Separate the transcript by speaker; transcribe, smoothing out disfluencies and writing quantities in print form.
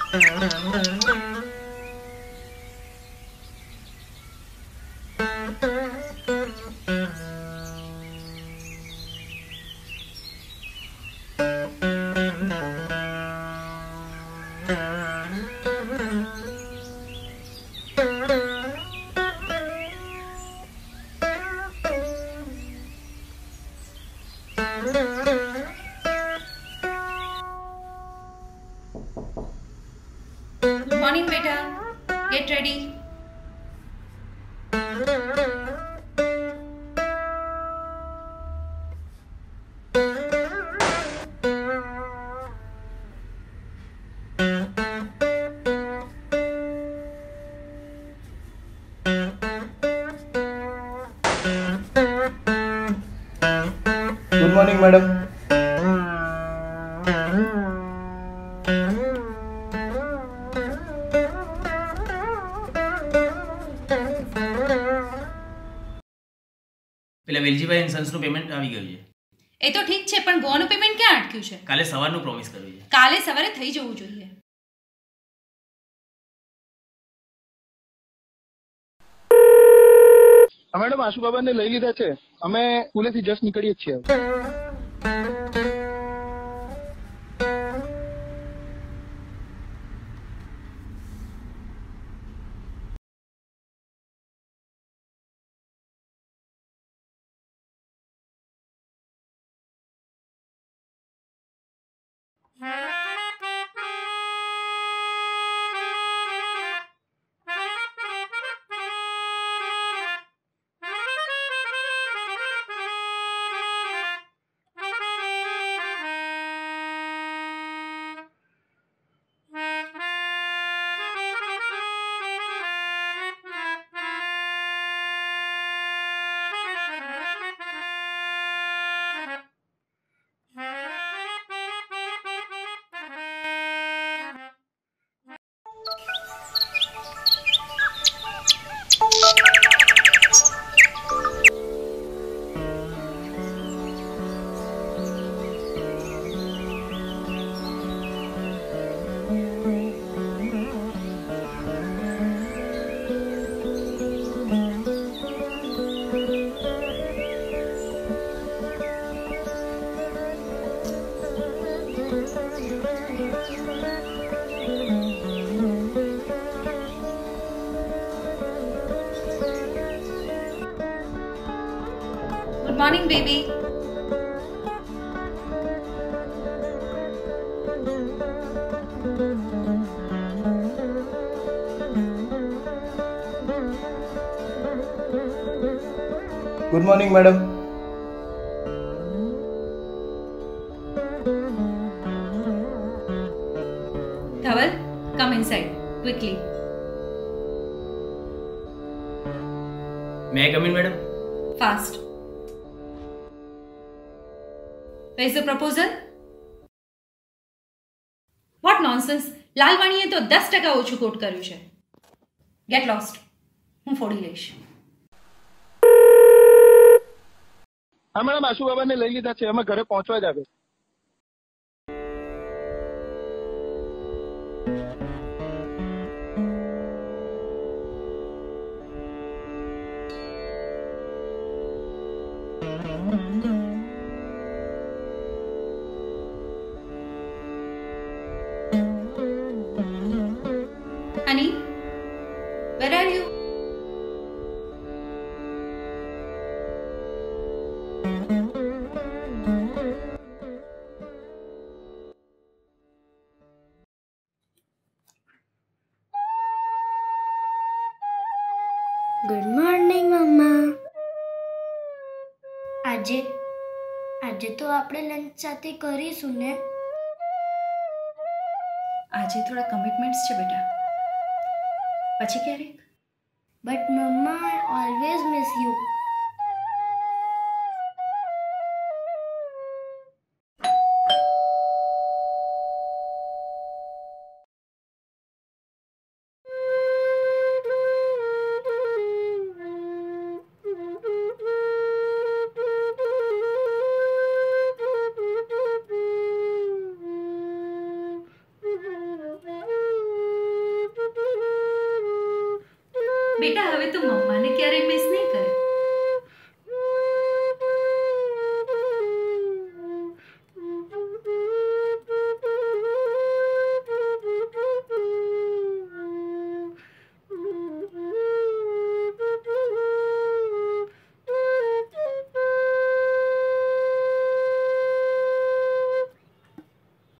Speaker 1: Good morning, beta. Get ready.
Speaker 2: Good morning, madam.
Speaker 3: પેલા Veljibhai ઇન્સ્યોરન્સનું payment આવી ગયું છે.
Speaker 1: એ તો ઠીક છે, પણ ગોવાનું પેમેન્ટ ક્યાં અટક્યું છે?
Speaker 3: કાલે સવારનું પ્રોમિસ કર્યું છે.
Speaker 1: કાલે સવારે થઈ જવું જોઈએ.
Speaker 4: મેડમ આશુબાબાને લઈ લીધા છે. અમે સ્કૂલેથી જસ્ટ નીકળીએ જ છીએ.
Speaker 1: Good morning, baby.
Speaker 2: Good morning, madam.
Speaker 1: Dhaval, come inside quickly.
Speaker 3: May come in madam?
Speaker 1: Fast. Where is the proposal? What nonsense! લાલવાણીએ તો 10% ઓછું કોટ કર્યું છે. Get lost. હું ફોડી લઈશ.
Speaker 4: હા મેડમ આશુબાબાને લઈ લીધા છે. અમે ઘરે પહોંચવા જ આવે.
Speaker 1: Honey, where are you?
Speaker 5: Good morning mamma. આજે તો આપણે લંચ સાથે કરીશું ને?
Speaker 1: આજે થોડા કમિટમેન્ટ્સ છે બેટા, પછી ક્યારેક.
Speaker 5: But mamma I always miss you.
Speaker 1: બેટા હવે તો મમ્માને ક્યારેય મિસ નહીં કરે.